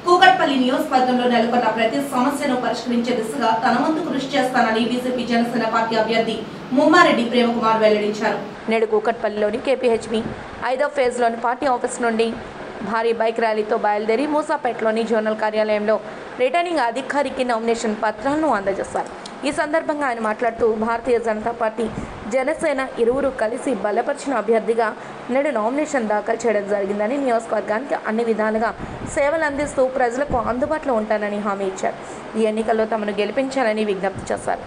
కూకట్పల్లి నియోజకవర్గంలో నెలకొన్న ప్రతి సమస్యను పరిష్కరించే దిశగా తన వంతు కృషి చేస్తానని బీజేపీ జనసేన పార్టీ అభ్యర్థి ముమ్మారెడ్డి ప్రేమకుమార్ వెల్లడించారు. నేడు కూకట్పల్లిలోని కేపీహెచ్బీ 5వ ఫేజ్లోని పార్టీ ఆఫీస్ నుండి భారీ బైక్ ర్యాలీతో బయలుదేరి మూసాపేటలోని జోనల్ కార్యాలయంలో రిటర్నింగ్ అధికారికి నామినేషన్ పత్రాలను అందజేశారు. ఈ సందర్భంగా ఆయన మాట్లాడుతూ భారతీయ జనతా పార్టీ జనసేన ఇరువురు కలిసి బలపరిచిన అభ్యర్థిగా నేడు నామినేషన్ దాఖలు చేయడం జరిగిందని, నియోజకవర్గానికి అన్ని విధాలుగా సేవలు అందిస్తూ ప్రజలకు అందుబాటులో ఉంటానని హామీ ఇచ్చారు. ఈ ఎన్నికల్లో తమను గెలిపించాలని విజ్ఞప్తి చేశారు.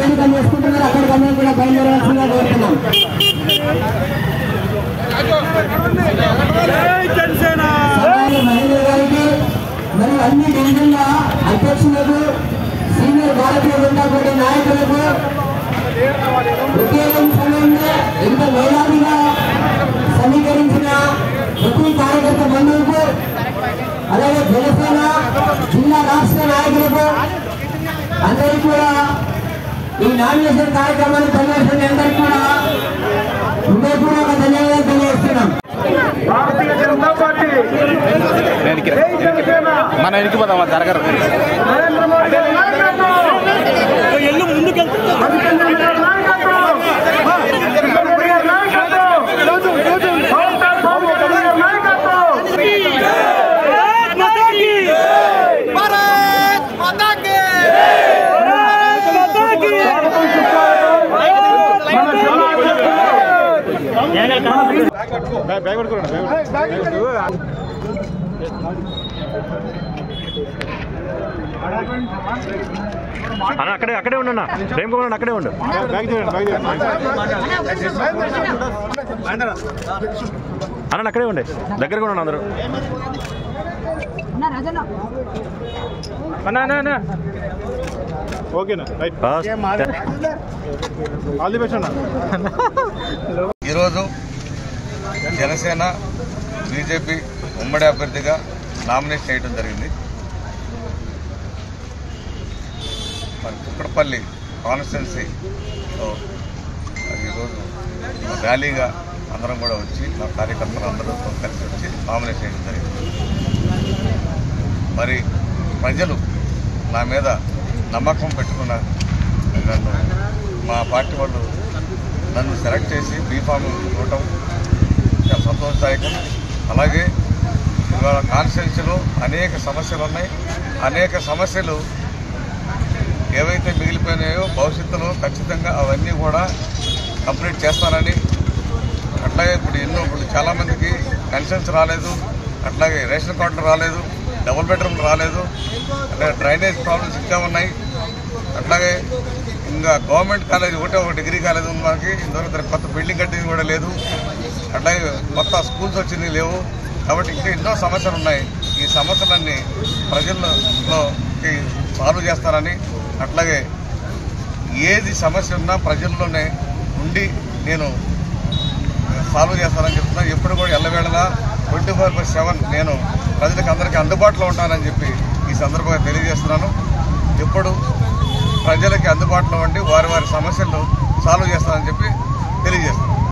సీనియర్ భారతీయ జనతా పార్టీ నాయకులకు ఒకే సమయంలో ఎంత వేలాదిగా సమీకరించిన ప్రతి కార్యకర్త బంధువులకు, అలాగే జనసేన జిల్లా రాష్ట్ర నాయకులకు అందరికీ కూడా ఈ నామినేషన్ కార్యక్రమాన్ని పనిచేస్తున్న అందరికీ కూడా హృదయపూర్వక ధన్యవాదాలు తెలియజేస్తున్నాం. భారతీయ జనతా పార్టీ మన ఎన్నికపోతామా జరగరు అక్కడే ఉన్నా ప్రేమకుమార్ అక్కడే ఉండు. అన్న అక్కడే ఉండే దగ్గరగా ఉన్నాను అందరూ. ఓకేనా ఆల్ ది బెస్ట్ అన్న. ఈరోజు జనసేన బీజేపీ ఉమ్మడి అభ్యర్థిగా నామినేట్ చేయడం జరిగింది. మరి కుక్కడపల్లి కాన్స్టిట్యున్సీలో ఈరోజు ర్యాలీగా అందరం కూడా వచ్చి మా కార్యకర్తలు అందరూ కలిసి వచ్చి నామినేట్ చేయడం జరిగింది. మరి ప్రజలు నా మీద నమ్మకం పెట్టుకున్న నన్ను మా పార్టీ వాళ్ళు నన్ను సెలెక్ట్ చేసి బీఫామ్ ఇవ్వటం చాలా సంతోషదాయకం. అలాగే ఇవాళ కాన్స్టిట్యున్సీలో అనేక సమస్యలు ఉన్నాయి. అనేక సమస్యలు ఏవైతే మిగిలిపోయినాయో భవిష్యత్తులో ఖచ్చితంగా అవన్నీ కూడా కంప్లీట్ చేస్తానని, అట్లాగే ఇప్పుడు చాలామందికి పెన్షన్స్ రాలేదు, అట్లాగే రేషన్ కార్డులు రాలేదు, డబుల్ బెడ్రూమ్ రాలేదు, అట్లాగే డ్రైనేజ్ ప్రాబ్లమ్స్ ఇంకా ఉన్నాయి. అట్లాగే ఇంకా గవర్నమెంట్ కాలేజ్ ఒక డిగ్రీ కాలేజ్ ఉంది మనకి, ఇంతవరకు కొత్త బిల్డింగ్ కట్టింది కూడా లేదు. అట్లాగే కొత్త స్కూల్స్ వచ్చింది లేవు. కాబట్టి ఇంకా ఎన్నో సమస్యలు ఉన్నాయి. ఈ సమస్యలన్నీ ప్రజల్లోకి సాల్వ్ చేస్తారని, అట్లాగే ఏది సమస్య ఉన్నా ప్రజల్లోనే ఉండి నేను సాల్వ్ చేస్తానని చెప్తున్నా. ఎప్పుడు కూడా ఎల్లవేళలా 24/7 నేను ప్రజలకు అందరికీ అందుబాటులో ఉంటానని చెప్పి ఈ సందర్భంగా తెలియజేస్తున్నాను. ఎప్పుడు ప్రజలకి అందుబాటులో ఉండి వారి సమస్యలను సాల్వ్ చేస్తానని చెప్పి తెలియజేస్తున్నాను.